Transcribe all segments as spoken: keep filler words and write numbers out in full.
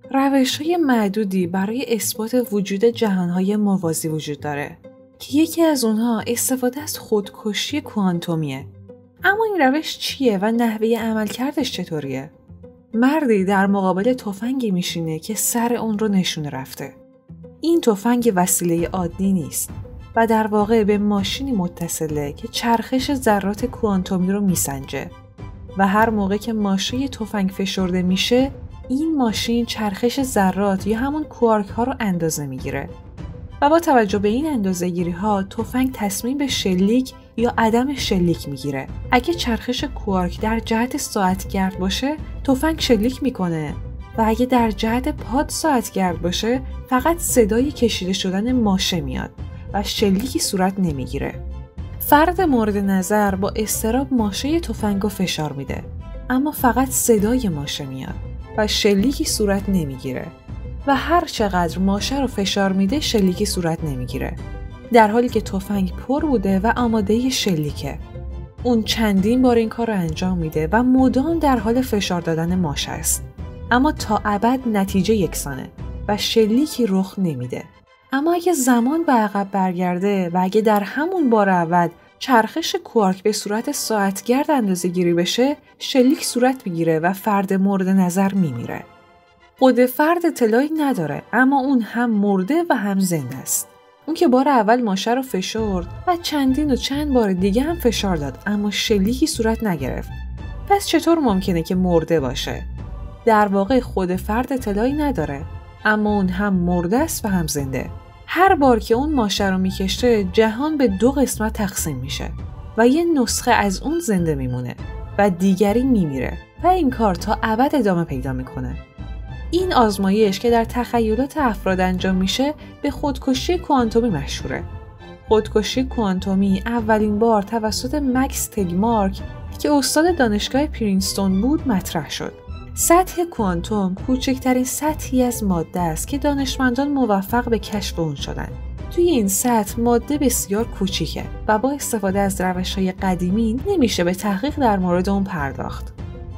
روش‌های معدودی برای اثبات وجود جهان‌های موازی وجود داره که یکی از اونها استفاده از خودکشی کوانتومیه. اما این روش چیه و نحوه عملکردش چطوریه؟ مردی در مقابل تفنگی میشینه که سر اون رو نشونه رفته. این تفنگ وسیله عادی نیست و در واقع به ماشینی متصله که چرخش ذرات کوانتومی رو میسنجه و هر موقع که ماشه تفنگ فشرده میشه، این ماشین چرخش ذرات یا همون کوارک ها رو اندازه میگیره و با توجه به این اندازه‌گیری ها تفنگ تصمیم به شلیک یا عدم شلیک میگیره. اگه چرخش کوارک در جهت ساعتگرد باشه، تفنگ شلیک میکنه و اگه در جهت پاد ساعتگرد باشه، فقط صدای کشیده شدن ماشه میاد و شلیکی صورت نمیگیره. فرد مورد نظر با اضطراب ماشه تفنگو فشار میده، اما فقط صدای ماشه میاد و شلیکی صورت نمیگیره و هر چقدر ماشه رو فشار میده شلیکی صورت نمیگیره، در حالی که تفنگ پر بوده و آماده شلیکه. اون چندین بار این کار رو انجام میده و مدام در حال فشار دادن ماشه است، اما تا ابد نتیجه یکسانه و شلیکی رخ نمیده. اما اگه زمان به عقب برگرده و اگه در همون بار اول چرخش کوارک به صورت ساعتگرد اندازه گیری بشه، شلیک صورت میگیره و فرد مورد نظر میمیره. خود فرد اطلاعی نداره، اما اون هم مرده و هم زنده است. اون که بار اول ماشه رو فشرد و چندین و چند بار دیگه هم فشار داد، اما شلیکی صورت نگرفت. پس چطور ممکنه که مرده باشه؟ در واقع خود فرد اطلاعی نداره، اما اون هم مرده است و هم زنده. هر بار که اون ماشه رو میکشه، جهان به دو قسمت تقسیم میشه و یه نسخه از اون زنده میمونه و دیگری میمیره و این کار تا ابد ادامه پیدا میکنه. این آزمایش که در تخیلات افراد انجام میشه به خودکشی کوانتومی مشهوره. خودکشی کوانتومی اولین بار توسط مکس تگمارک که استاد دانشگاه پرینستون بود مطرح شد. سطح کوانتوم کوچکترین سطحی از ماده است که دانشمندان موفق به کشف اون شدند. توی این سطح ماده بسیار کوچیکه و با استفاده از روش‌های قدیمی نمیشه به تحقیق در مورد اون پرداخت.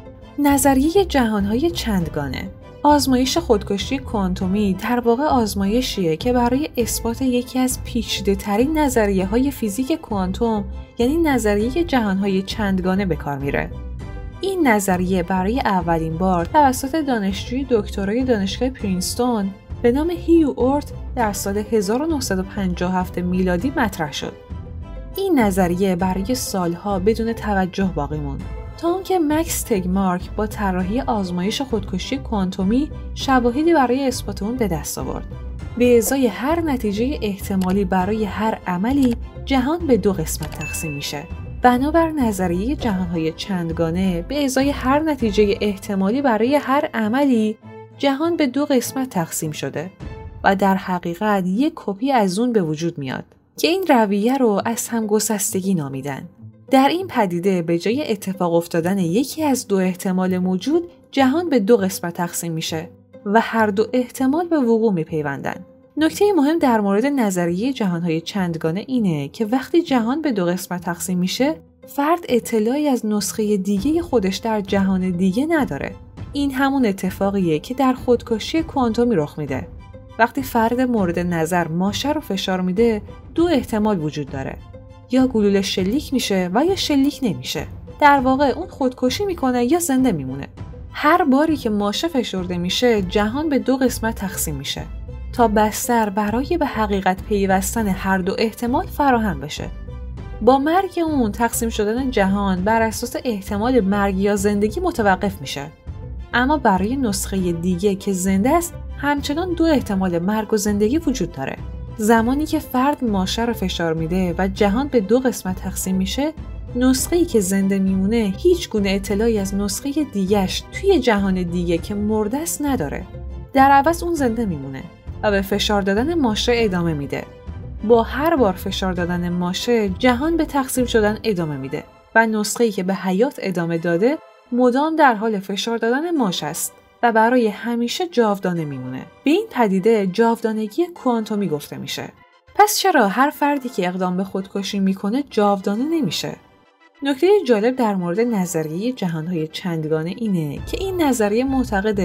نظریه جهان‌های چندگانه. آزمایش خودکشی کوانتومی در واقع آزمایشیه که برای اثبات یکی از پیچیده‌ترین نظریه‌های فیزیک کوانتوم، یعنی نظریه جهان‌های چندگانه به کار میره. این نظریه برای اولین بار توسط دانشجوی دکترای دانشگاه پرینستون به نام هیو اورت در سال هزار و نهصد و پنجاه و هفت میلادی مطرح شد. این نظریه برای سالها بدون توجه باقی موند تا آنکه مکس تگمارک با طراحی آزمایش خودکشی کوانتومی شواهدی برای اثبات اون به دست آورد. به ازای هر نتیجه احتمالی برای هر عملی، جهان به دو قسمت تقسیم میشه. بنابر نظریه جهان‌های چندگانه، به ازای هر نتیجه احتمالی برای هر عملی، جهان به دو قسمت تقسیم شده و در حقیقت یک کپی از اون به وجود میاد که این رویه رو از همگسستگی نامیدن. در این پدیده به جای اتفاق افتادن یکی از دو احتمال موجود، جهان به دو قسمت تقسیم میشه و هر دو احتمال به وقوع میپیوندن. نکته مهم در مورد نظریه جهان‌های چندگانه اینه که وقتی جهان به دو قسمت تقسیم میشه، فرد اطلاعی از نسخه دیگه خودش در جهان دیگه نداره. این همون اتفاقیه که در خودکشی کوانتومی رخ میده. وقتی فرد مورد نظر ماشه رو فشار میده، دو احتمال وجود داره. یا گلوله شلیک میشه و یا شلیک نمیشه. در واقع اون خودکشی میکنه یا زنده میمونه. هر باری که ماشه فشرده میشه، جهان به دو قسمت تقسیم میشه تا بستر برای به حقیقت پیوستن هر دو احتمال فراهم بشه. با مرگ اون، تقسیم شدن جهان بر اساس احتمال مرگ یا زندگی متوقف میشه. اما برای نسخه دیگه که زنده است، همچنان دو احتمال مرگ و زندگی وجود داره. زمانی که فرد ماشه رو فشار میده و جهان به دو قسمت تقسیم میشه، نسخه‌ای که زنده میمونه هیچ گونه اطلاعی از نسخه دیگه‌اش توی جهان دیگه که مرده است نداره. در عوض اون زنده میمونه و به فشار دادن ماشه ادامه میده. با هر بار فشار دادن ماشه، جهان به تقسیم شدن ادامه میده و نسخه‌ای که به حیات ادامه داده مدام در حال فشار دادن ماشه است و برای همیشه جاودانه میمونه. به این پدیده جاودانگی کوانتومی گفته میشه. پس چرا هر فردی که اقدام به خودکشی میکنه جاودانه نمیشه؟ نکته جالب در مورد نظریه جهان‌های چندگانه اینه که این نظریه معتقده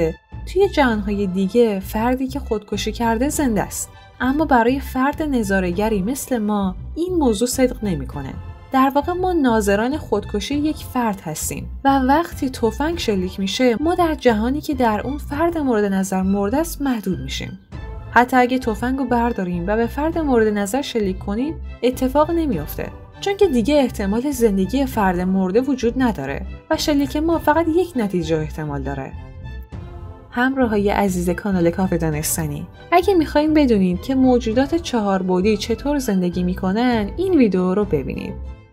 توی جهانهای دیگه فردی که خودکشی کرده زنده است. اما برای فرد نظاره‌گری مثل ما این موضوع صدق نمی‌کنه. در واقع ما ناظران خودکشی یک فرد هستیم و وقتی تفنگ شلیک میشه ما در جهانی که در اون فرد مورد نظر مرده است محدود میشیم. حتی اگه تفنگ رو برداریم و به فرد مورد نظر شلیک کنیم اتفاق نمیافته، چون که دیگه احتمال زندگی فرد مرده وجود نداره و شلیک ما فقط یک نتیجه احتمال داره. همراهای عزیز کانال کافه دانستنی، اگه میخواین بدونید که موجودات چهار بعدی چطور زندگی میکنن این ویدیو رو ببینید.